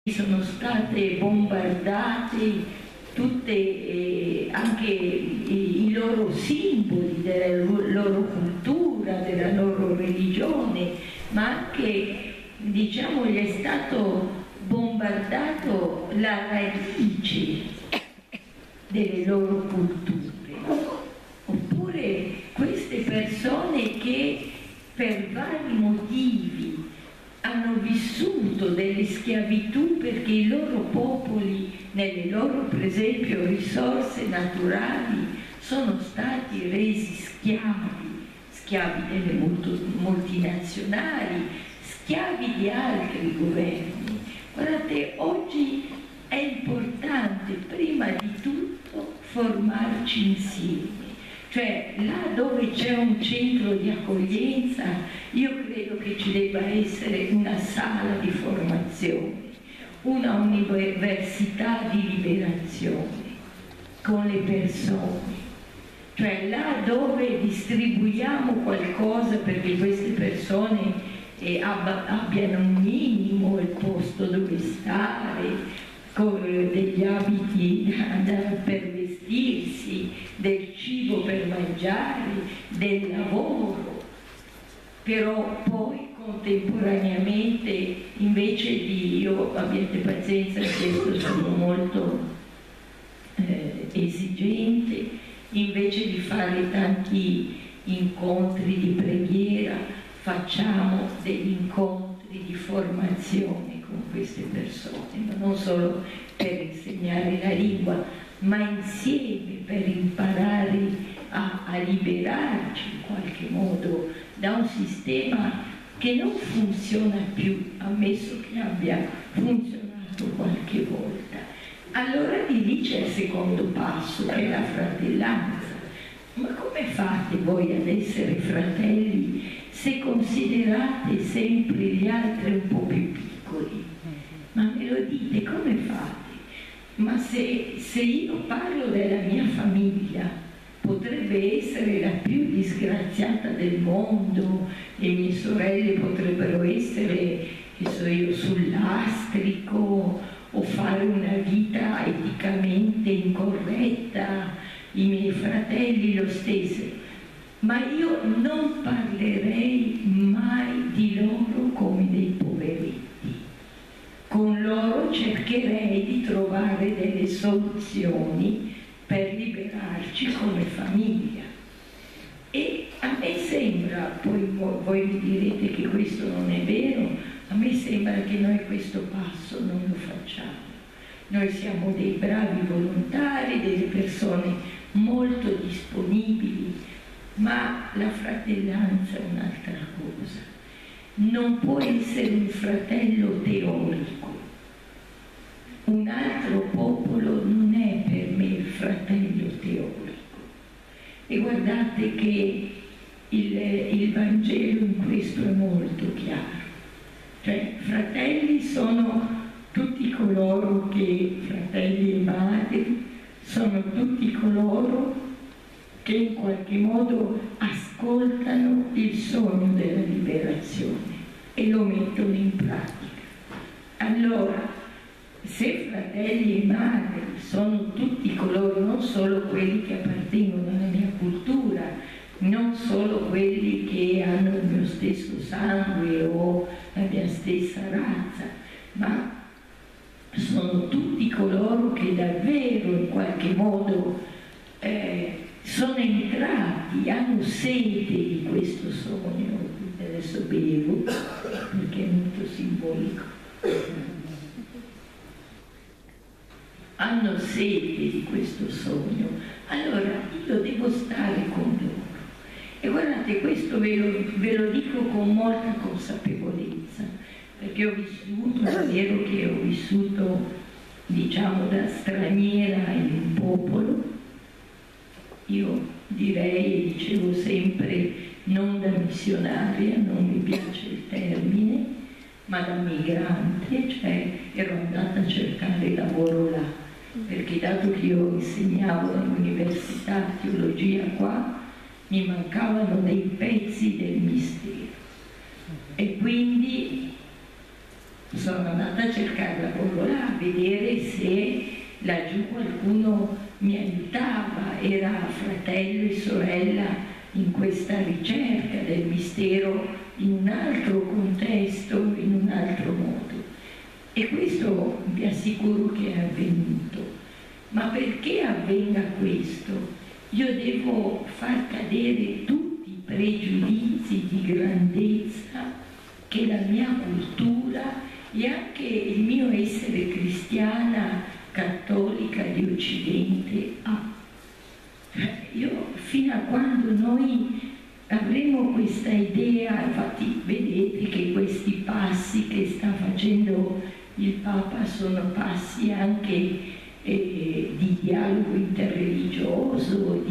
sono state bombardate tutte, anche i loro simboli della loro cultura, della loro religione, ma anche, diciamo, gli è stato bombardato la radice delle loro culture. Oppure queste persone che per vari motivi hanno vissuto delle schiavitù perché i loro popoli, nelle loro per esempio risorse naturali, sono stati resi schiavi delle multinazionali, schiavi di altri governi. Guardate, oggi è importante prima di tutto formarci insieme. Cioè, là dove c'è un centro di accoglienza, io credo che ci debba essere una sala di formazione, una università di liberazione con le persone. Cioè, là dove distribuiamo qualcosa perché queste persone abbiano un minimo il posto dove stare, degli abiti per vestirsi, del cibo per mangiare, del lavoro, però poi contemporaneamente invece di, io abbiate pazienza, questo sono molto esigente, invece di fare tanti incontri di preghiera facciamo degli incontri di formazione con queste persone, ma non solo per insegnare la lingua, ma insieme per imparare a liberarci in qualche modo da un sistema che non funziona più, ammesso che abbia funzionato qualche volta. Allora di lì c'è il secondo passo, che è la fratellanza. Ma come fate voi ad essere fratelli se considerate sempre gli altri un po' più piccoli? Ma me lo dite, come fate? Ma se io parlo della mia famiglia, potrebbe essere la più disgraziata del mondo, le mie sorelle potrebbero essere, che so io, sul lastrico o fare una vita eticamente incorretta, i miei fratelli lo stesso, ma io non parlerei mai di loro come dei poveretti. Con loro cercherei di trovare delle soluzioni per liberarci come famiglia. E a me sembra, poi voi mi direte che questo non è vero, a me sembra che noi questo passo non lo facciamo. Noi siamo dei bravi volontari, delle persone molto disponibili, ma la fratellanza è un'altra cosa. Non può essere un fratello teorico. Un altro popolo non è per me il fratello teorico. E guardate che il Vangelo in questo è molto chiaro. Cioè, fratelli sono tutti coloro che, fratelli e madri, sono tutti coloro che in qualche modo ascoltano il sogno della liberazione e lo mettono in pratica. Allora, se fratelli e madri sono tutti coloro, non solo quelli che appartengono alla mia cultura, non solo quelli che hanno il mio stesso sangue o la mia stessa razza, ma sono tutti coloro che davvero in qualche modo sono entrati, hanno sete di questo sogno. Adesso bevo perché è molto simbolico. Hanno sete di questo sogno, allora io devo stare con loro. E guardate, questo ve lo dico con molta consapevolezza, perché ho vissuto, è vero che ho vissuto, diciamo, da straniera in un popolo. Io direi, e dicevo sempre, non da missionaria, non mi piace il termine, ma da migrante, cioè ero andata a cercare lavoro là, perché dato che io insegnavo all'università teologia qua, mi mancavano dei pezzi del mistero. E quindi sono andata a cercare lavoro laggiù qualcuno mi aiutava, era fratello e sorella in questa ricerca del mistero in un altro contesto, in un altro modo. E questo vi assicuro che è avvenuto. Ma perché avvenga questo? Io devo far cadere tutti i pregiudizi di grandezza che la mia cultura e anche il mio essere cristiana cattolica di Occidente ha. Io fino a quando noi avremo questa idea, infatti vedete che questi passi che sta facendo il Papa sono passi anche di dialogo interreligioso,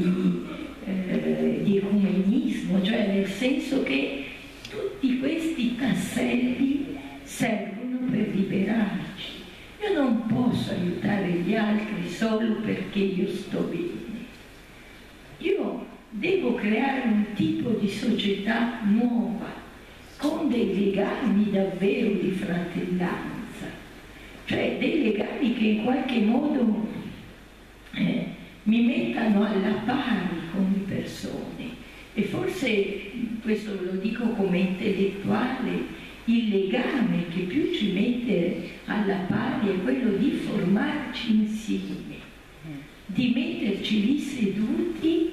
di ecumenismo, cioè nel senso che tutti questi tasselli servono per liberarci. Io non posso aiutare gli altri solo perché io sto bene. Io devo creare un tipo di società nuova, con dei legami davvero di fratellanza, cioè dei legami che in qualche modo mi mettano alla pari con le persone. E forse, questo lo dico come intellettuale, il legame che più ci mette alla pari è quello di formarci insieme, di metterci lì seduti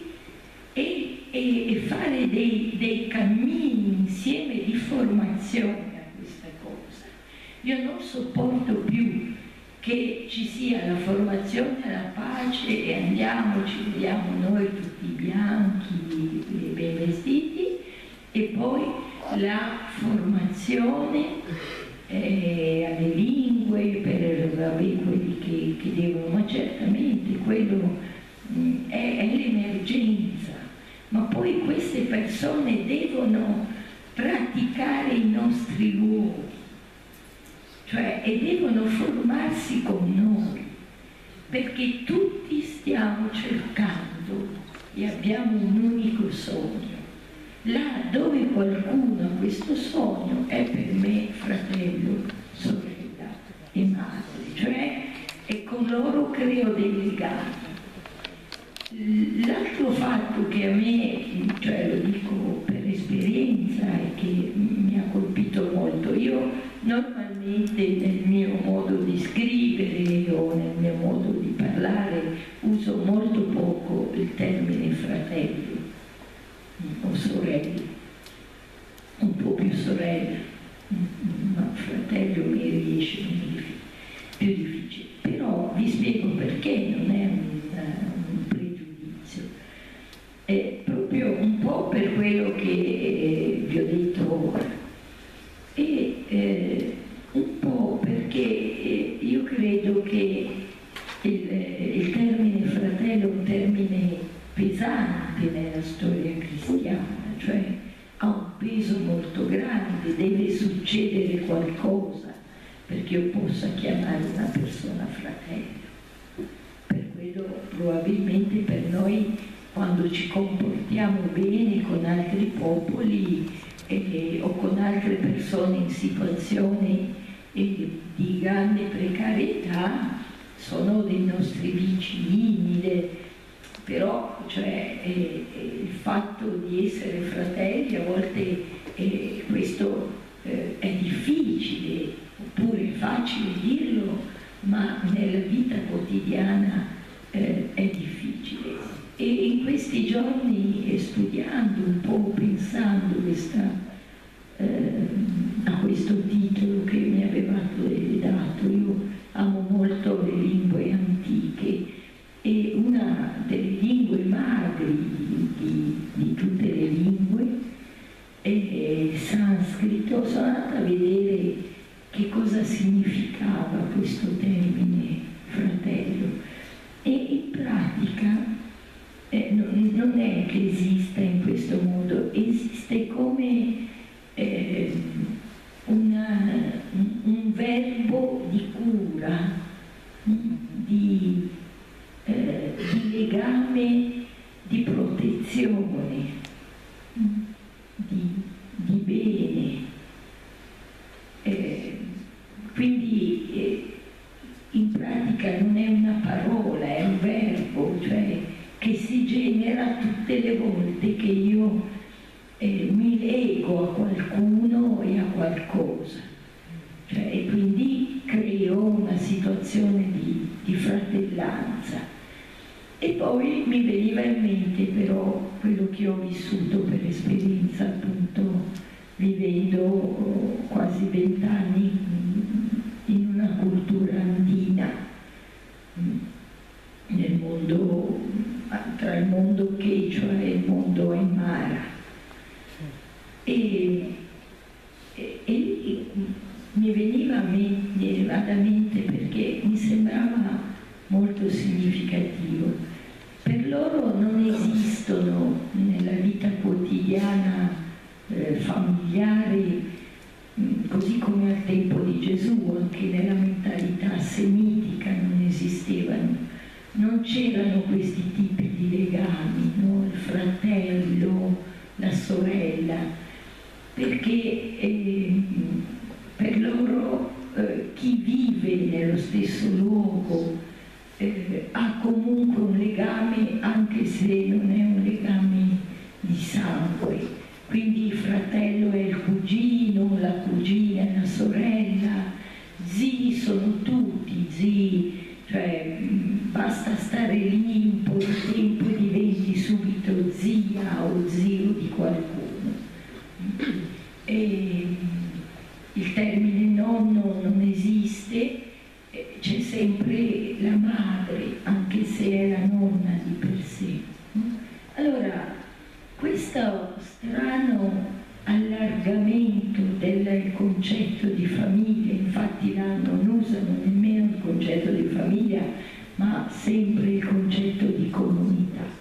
e fare dei cammini insieme di formazione a questa cosa. Io non sopporto più che ci sia la formazione alla pace e ci vediamo noi tutti bianchi e ben vestiti, e poi la formazione alle lingue per quelli che devono, ma certamente quello è l'emergenza, ma poi queste persone devono praticare i nostri luoghi, cioè, e devono formarsi con noi, perché tutti stiamo cercando e abbiamo un unico sogno. Là dove qualcuno ha questo sogno è per me fratello, sorella e madre, cioè, e con loro creo dei legami. L'altro fatto che a me, cioè lo dico per esperienza e che mi ha colpito molto, io normalmente nel mio modo di scrivere o nel mio modo di parlare uso molto poco il termine fratello o sorella, un po' più sorella, ma fratello mi riesce più difficile, però vi spiego perché non è un pregiudizio, è proprio un po' per quello che vi ho detto ora e un po' perché io credo che il termine fratello è un termine pesante nella storia cristiana, cioè ha un peso molto grande, deve succedere qualcosa perché io possa chiamare una persona fratello. Per quello probabilmente per noi, quando ci comportiamo bene con altri popoli o con altre persone in situazioni di grande precarietà, sono dei nostri vicini, però cioè, il fatto di essere fratelli a volte questo è difficile, oppure è facile dirlo, ma nella vita quotidiana è difficile. E in questi giorni, studiando un po', pensando a questo titolo che mi avevate dato, io amo molto le lingue antiche, e una delle lingue madri di tutte le lingue è il sanscrito. Sono andata a vedere che cosa significava questo termine fratello e in pratica non è che esista in questo modo, esiste come un verbo di cura, di legame, di protezione, di bene. Quindi in significa, non è una parola, è un verbo, cioè che si genera tutte le volte che io mi lego a qualcuno e a qualcosa, cioè, e quindi creo una situazione di fratellanza. E poi mi veniva in mente però quello che ho vissuto per esperienza, appunto, vivendo quasi 20 anni in una cultura andina, nel mondo, tra il mondo Quechua e il mondo Aymara. E lì mi veniva alla mente perché mi sembrava molto significativo. Per loro non esistono nella vita quotidiana familiare, così come al tempo di Gesù, anche nella mentalità semitica non esistevano, non c'erano questi tipi di legami, no? Il fratello, la sorella, perché per loro chi vive nello stesso luogo ha comunque un legame, anche se non è un legame di sangue. Quindi il fratello è il cugino, la cugina è la sorella, zii sono tutti zii, cioè basta stare lì un po' di tempo e diventi subito zia o zio di qualcuno. E il termine nonno non esiste, c'è sempre la madre, anche se è la nonna di per sé. Allora, questo strano allargamento del concetto di famiglia, infatti là non usano nemmeno il concetto di famiglia, ma sempre il concetto di comunità.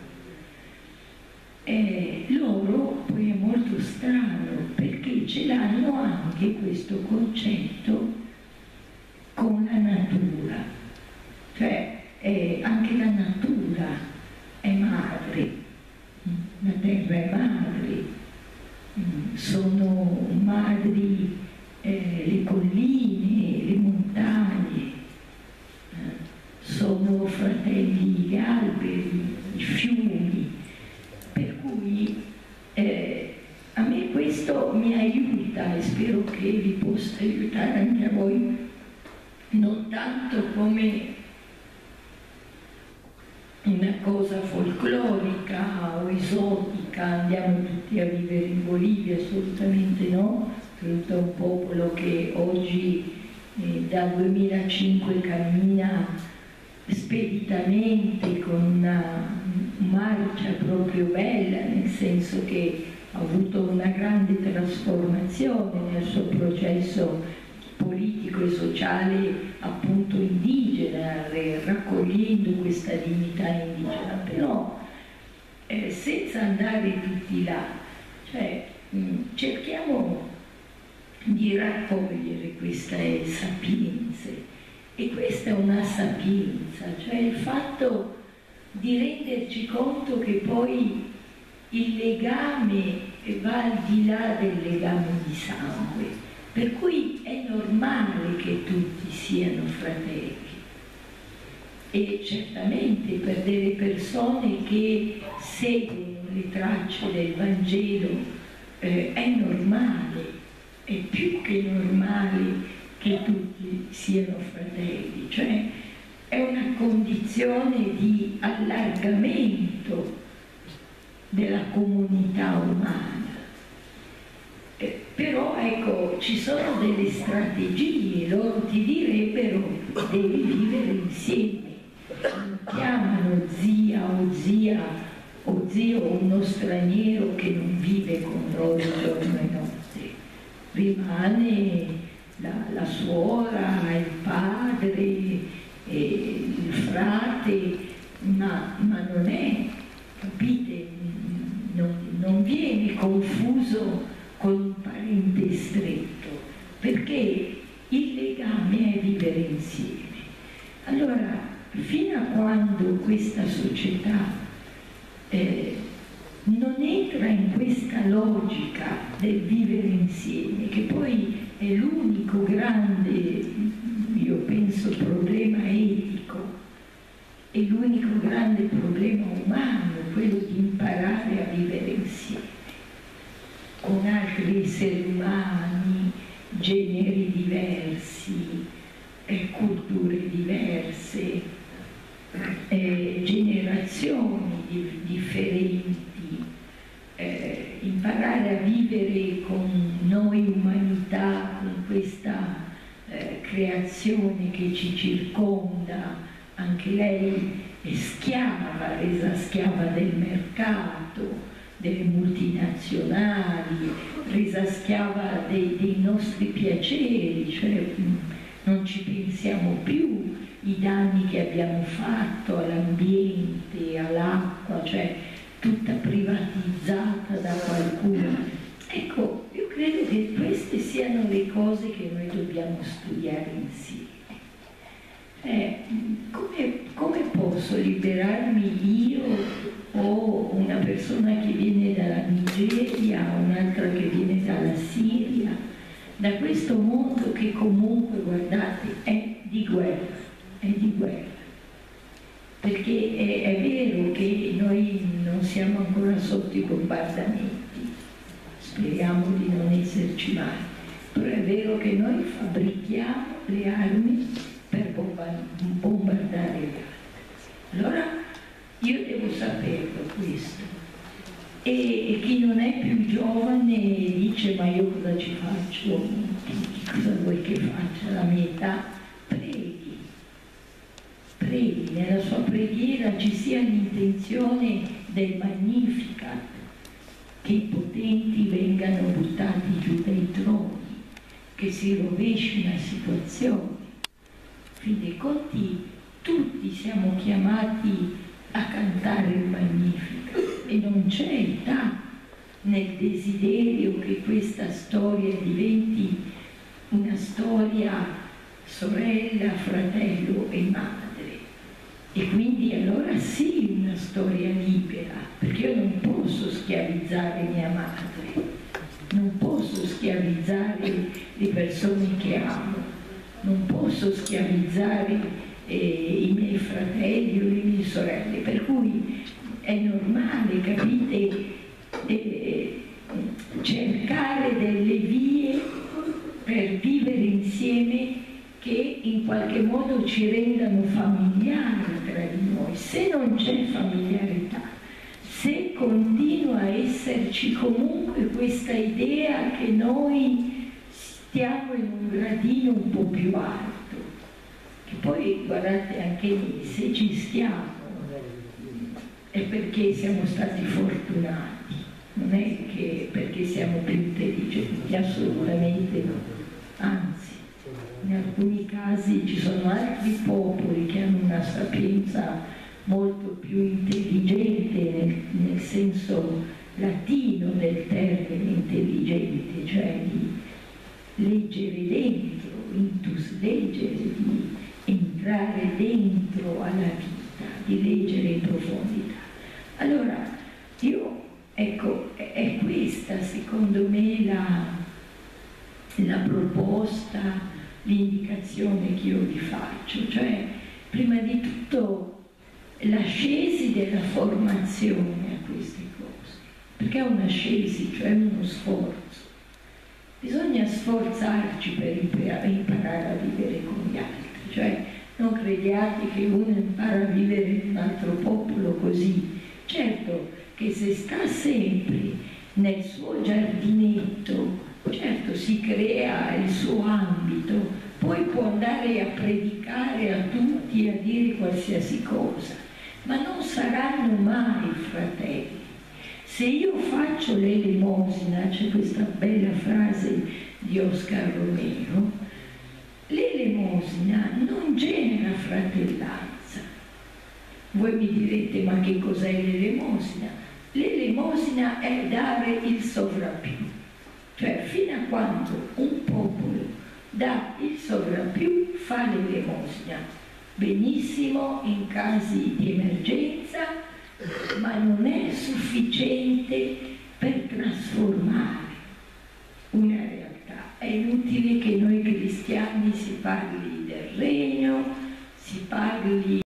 Loro poi è molto strano perché ce l'hanno anche questo concetto con la natura, cioè anche la natura è madre, la terra è madre, sono madri le colline, le montagne, sono fratelli gli alberi, i fiumi, per cui a me questo mi aiuta e spero che vi possa aiutare anche a voi, non tanto come una cosa folclorica o esotica, andiamo tutti a vivere in Bolivia, assolutamente no, è un popolo che oggi dal 2005 cammina speditamente con una marcia proprio bella, nel senso che ha avuto una grande trasformazione nel suo processo politico e sociale, appunto indigena, raccogliendo questa dignità indigena, però senza andare tutti là, cioè cerchiamo di raccogliere queste sapienze, e questa è una sapienza, cioè il fatto di renderci conto che poi il legame va al di là del legame di sangue, per cui è normale che tutti siano fratelli. E certamente per delle persone che seguono le tracce del Vangelo è normale, è più che normale che tutti siano fratelli, cioè è una condizione di allargamento della comunità umana. Però ecco, ci sono delle strategie, loro ti direbbero devi vivere insieme, non chiamano zia o zio uno straniero che non vive con loro giorno e notte, rimane la suora, il padre, il frate, ma non è, capite, non viene confuso con un parente stretto, perché il legame è vivere insieme. Allora, fino a quando questa società non entra in questa logica del vivere insieme, che poi è l'unico grande, io penso, problema etico grande problema umano, quello di imparare a vivere insieme con altri esseri umani, generi diversi, culture diverse, generazioni differenti, imparare a vivere con noi umanità, con questa creazione che ci circonda. Anche lei è schiava, resa schiava del mercato, delle multinazionali, resa schiava dei nostri piaceri, cioè non ci pensiamo più i danni che abbiamo fatto all'ambiente, all'acqua, cioè tutta privatizzata da qualcuno. Ecco, io credo che queste siano le cose che noi dobbiamo studiare insieme. Come posso liberarmi io o una persona che viene dalla Nigeria, un'altra che viene dalla Siria, da questo mondo che comunque, guardate, è di guerra, perché è vero che noi non siamo ancora sotto i bombardamenti, speriamo di non esserci mai, però è vero che noi fabbrichiamo le armi per bombardare gli altri. Allora io devo saperlo questo. E chi non è più giovane dice: ma io cosa ci faccio? Cosa vuoi che faccia? La mia età? Preghi, nella sua preghiera ci sia l'intenzione del Magnificat, che i potenti vengano buttati giù dai troni, che si rovesci una situazione. In fin dei conti tutti siamo chiamati a cantare il Magnificat e non c'è età nel desiderio che questa storia diventi una storia sorella, fratello e madre. E quindi allora sì, una storia libera, perché io non posso schiavizzare mia madre, non posso schiavizzare le persone che amo, non posso schiavizzare i miei fratelli o le mie sorelle, per cui è normale, capite, cercare delle vie per vivere insieme che in qualche modo ci rendano familiari tra di noi. Se non c'è familiarità, se continua a esserci comunque questa idea che noi stiamo in un gradino un po' più alto, che poi guardate anche lì, se ci stiamo è perché siamo stati fortunati, non è che perché siamo più intelligenti, assolutamente no, anzi. In alcuni casi ci sono altri popoli che hanno una sapienza molto più intelligente nel senso latino del termine intelligente, cioè di leggere dentro, intus leggere, di entrare dentro alla vita, di leggere in profondità. Allora, ecco, è questa secondo me la proposta, l'indicazione che io vi faccio, cioè prima di tutto l'ascesi della formazione a queste cose, perché è un'ascesi, cioè uno sforzo. Bisogna sforzarci per imparare a vivere con gli altri, cioè non crediate che uno impara a vivere in un altro popolo così. Certo che se sta sempre nel suo giardinetto, certo si crea il suo ambito, poi può andare a predicare a tutti, a dire qualsiasi cosa, ma non saranno mai fratelli. Se io faccio l'elemosina, c'è questa bella frase di Oscar Romero, l'elemosina non genera fratellanza. Voi mi direte: ma che cos'è l'elemosina? L'elemosina è dare il sovrappiù. Cioè, fino a quando un popolo dà il sovrappiù, fa l'elemosina. Benissimo in casi di emergenza, ma non è sufficiente per trasformare una realtà. È inutile che noi cristiani si parli del regno, si parli